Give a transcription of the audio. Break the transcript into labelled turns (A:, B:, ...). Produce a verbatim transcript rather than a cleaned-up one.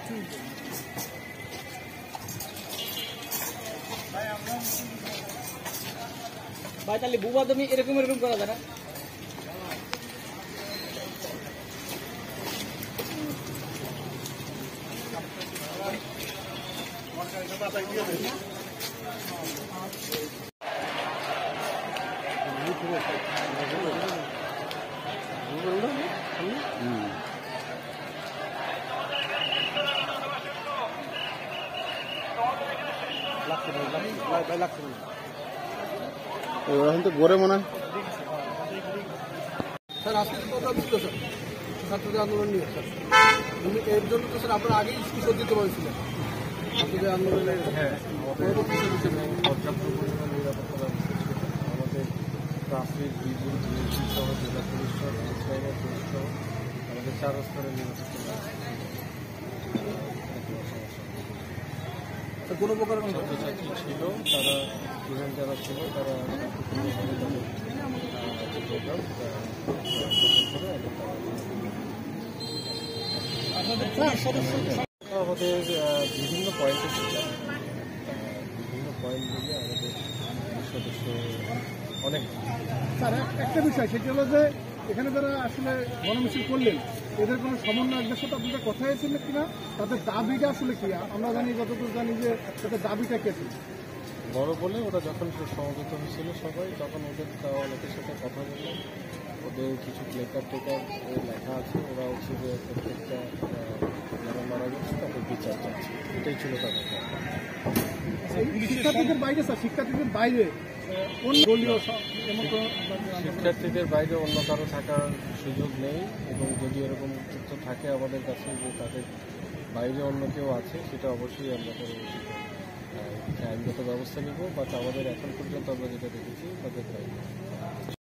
A: ভাই তাহলে বুবা তুমি এরকম এরকম করা যায় না?
B: এখন তো গড়ে মনে হয়
C: স্যার আজকে কথা ছিল স্যার ছাত্রদের আন্দোলন নিয়ে স্যার এর জন্য তো স্যার আপনারা আগেই স্কুল দিতে পারছিলেন ছাত্রদের আন্দোলনের।
B: হ্যাঁ আমাদের পর্যাপ্ত পরিমাণ নিরাপত্তা ব্যবস্থা ছিল। আমাদের ট্রাফিক বিদ্যুৎ ডিএমসি সহ জেলা পুলিশ সহ পুলিশ লাইনের পুলিশ সহ আমাদের চার স্তরের নিরাপত্তা ব্যবস্থা
C: কোনো প্রকার
B: ছাত্রছাত্রী ছিল, তারা স্টুডেন্ট যারা ছিল তারা আমাদের বিভিন্ন পয়েন্টে ছিল, বিভিন্ন পয়েন্ট মিলে আমাদের সদস্য অনেক।
C: স্যার একটা বিষয় সেটি হলো যে এখানে যারা আসলে গণমিছিল করলেন এদের কোনো সমন্বয়কদের সাথে আপনাদের কথা হয়েছিল কিনা, তাদের দাবিটা আসলে কি? আমরা জানি যতটুকু জানি যে তাদের দাবিটা কে ছিল
B: বড় বলে ওরা যখন সমবেত হয়েছিল সবাই, তখন ওদের অনেকের সাথে কথা বললাম। ওদের কিছু প্লেকার টেকার লেখা আছে, ওরা হচ্ছে যে প্রত্যেকটা যারা মারা গেছে তাদের বিচার চাচ্ছে, এটাই ছিল তাদের কথা।
C: শিক্ষার্থীদের বাইরে স্যার শিক্ষার্থীদের বাইরে কোন দলীয়
B: শিক্ষার্থীদের বাইরে অন্য কারো থাকার সুযোগ নেই, এবং যদি এরকম তথ্য থাকে আমাদের কাছে যে তাদের বাইরে অন্য কেউ আছে, সেটা অবশ্যই আমরা পরবর্তীতে আইনগত ব্যবস্থা নিব। বাট আমাদের এখন পর্যন্ত